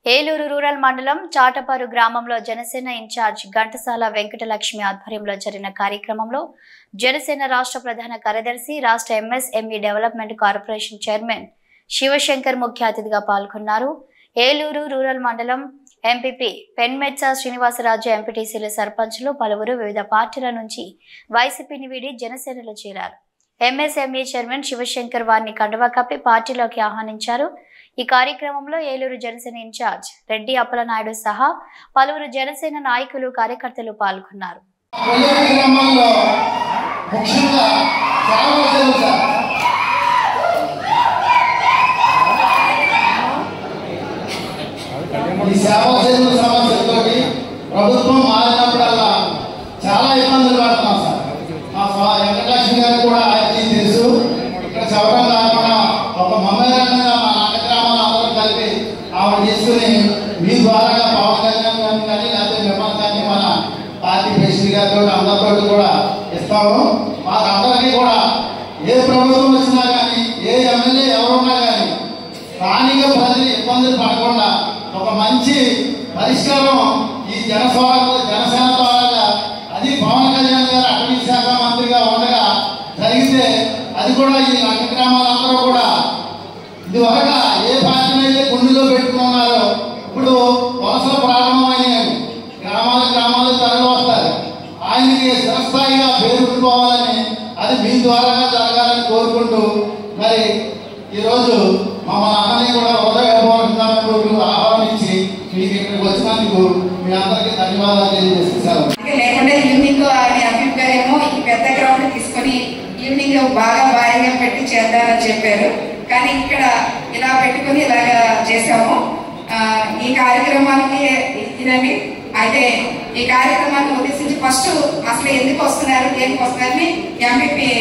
Eluru rural మండలం చాటపారు గ్రామంలో Janasena incharge Ghantasala Venkatalakshmi ఆధ్వర్యంలో జరిగిన కార్యక్రమంలో జనసేన రాష్ట్ర ప్రధాన కార్యదర్శి రాష్ట్ర MSME development corporation chairman Shivashankar ముఖ్య అతిథిగా పాల్గొన్నారు. ఏలూరు రూరల్ మండలం ఎంపీపీ పెన్మెట్స శ్రీనివాసరాజు, ఎంపీటీసీల సర్పంచ్లు పలువురు వివిధ పార్టీల నుంచి వైసీపీని వీడి జనసేనలో చేరారు. ఎంఎస్ఎంఈ చైర్మన్ శివశంకర్ వారిని కండువా కప్పి పార్టీలోకి ఆహ్వానించారు. ఈ కార్యక్రమంలో ఏలూరు జనసేన ఇన్ఛార్జ్ రెడ్డి అప్పలనాయుడు సహా పలువురు జనసేన నాయకులు, కార్యకర్తలు పాల్గొన్నారు. ప్రభుత్వం మారినప్పుడల్లా చాలా ఇబ్బందులు పడుతున్నాం సార్. మా వెంకటలక్ష్మి గారు కూడా తెలుసు. ఇక్కడ చవడం కాకుండా ఒక మమ్మేరంగా మా నాన్న గ్రామాలు అందరూ కలిపి ఆవిడ తీసుకుని మీ ద్వారా పవన్ కళ్యాణ్ గారిని కానీ లేకపోతే మిమ్మల్ని కానీ మన పార్టీ ప్రెసిడెంట్ గారితో అందరితో కూడా ఇస్తాము. మాకందరికీ కూడా ఏ ప్రభుత్వం వచ్చినా కానీ, ఏ ఎమ్మెల్యే ఎవరున్నా కానీ స్థానిక ప్రజలు ఇబ్బందులు పడకుండా ఒక మంచి పరిష్కారం ఈ జనసేన ద్వారా అది పవన్ కళ్యాణ్ గారు అటవీ శాఖ మంత్రిగా ఉండగా జరిగితే అది కూడా ఈ లంక గ్రామాలందరూ కూడా ఇదివరకు ఏ పార్టీని అయితే గుండెలో పెట్టుకున్నారో ఇప్పుడు వలసలు ప్రారంభమైనాయి. గ్రామాలు తరలి వస్తారు. ఆయనకి చిరస్థాయిగా పేరుకోవాలని అది మీ ద్వారా జరగాలని కోరుకుంటూ మరి ఈరోజు మమ్మల్ని అందరినీ కూడా హృదయపూర్వకంగా ఆహ్వానించి మీకు ఇక్కడికి వచ్చినందుకు మీ అందరికీ ధన్యవాదాలు తెలియజేస్తారు. లేకుంటే ఈవినింగ్ అభిప్ గారేమో ఈ పెద్ద గ్రౌండ్ తీసుకొని ఈవినింగ్ బాగా భారీగా పెట్టి చేద్దామని చెప్పారు. కానీ ఇక్కడ ఇలా పెట్టుకుని ఇలాగా చేసాము. ఈ కార్యక్రమానికి ఇదండి. అయితే ఈ కార్యక్రమాన్ని ఉద్దేశించి ఫస్ట్ అసలు ఎందుకు వస్తున్నారు, దేనికి వస్తున్నారని ఎంపీపీ